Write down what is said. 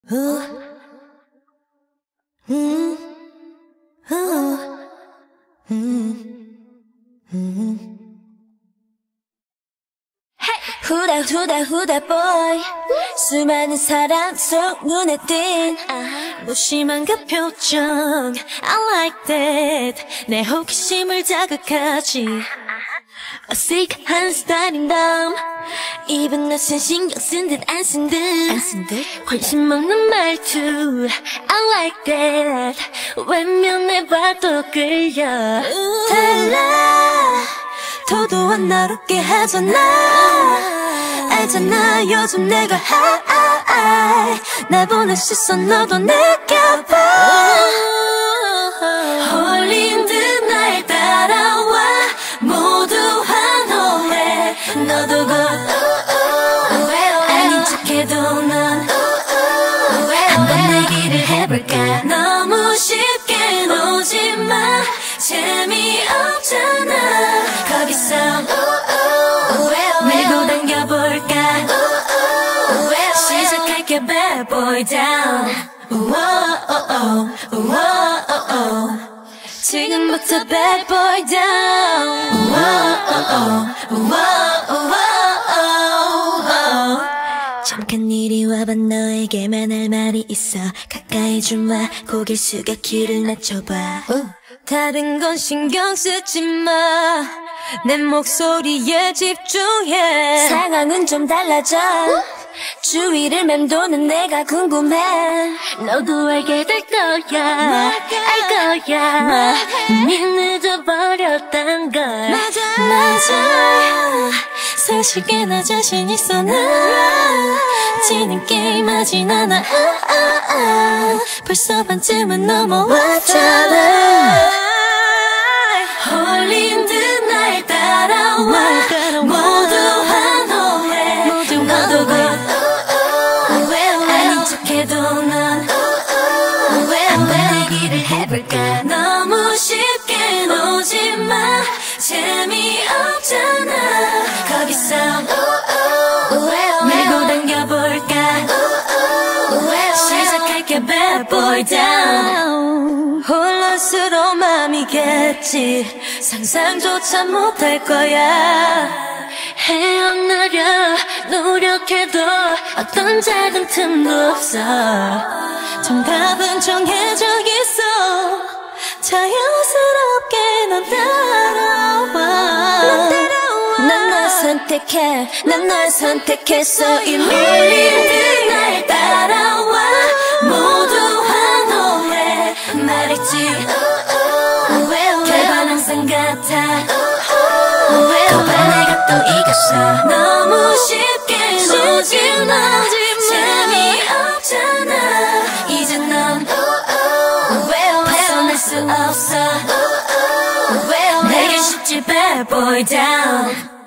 후다 boy 수많은 사람 속 눈에 띈 무심한 그 표정 I like that 내 호기심을 자극하지 어색한 스타일인 남 입은 낯선 신경 쓴 듯 안 쓴 듯 관심 없는 말투 I like that 외면해봐도 끌려 달라 도도한 날 웃게 하잖아 알잖아 요즘 내가 날 보는 시선 너도 느껴봐 홀린 듯 날 따라와 모두 환호해 너도 곧 아닌 척해도 넌 한번 내기를 해볼까 너무 쉽게 놓지마 재미없잖아 거기서 밀고 당겨볼까 시작할게 bad boy down 지금부터 bad boy down 잠깐 이리 와봐 너에게만 할 말이 있어 가까이 좀 와 고개 숙여 귀를 낮춰봐 다른 건 신경 쓰지 마 내 목소리에 집중해 상황은 좀 달라져 주위를 맴도는 내가 궁금해 너도 알게 될 거야 알 거야 이미 늦어버렸단 걸 맞아 사실게 나 자신 있어 나 지는 게임 하진 않아 벌써 반쯤은 넘어왔잖아 홀린 듯 날 따라와 모두 환호해 너도 곧 아닌 척해도 넌 한번 내기를 해볼까 너무 쉽게 놓지마 재미없잖아 거기서 밀고 당겨볼까 시작할게 bad boy down 혼란스러운 맘이겠지 상상조차 못할 거야 헤어나려 노력해도 어떤 작은 틈도 없어 정답은 정해져 있어 자연스럽게 넌 따라와 난 널 선택해 난 널 선택했어 이미 날 따라와 모두 환호해 말했지 결과는 항상 같아 거봐 내가 또 이겼어 너무 쉽게 놓지마 재미없잖아 이제 넌 벗어날 수 없어 내게 쉽지 bad boy down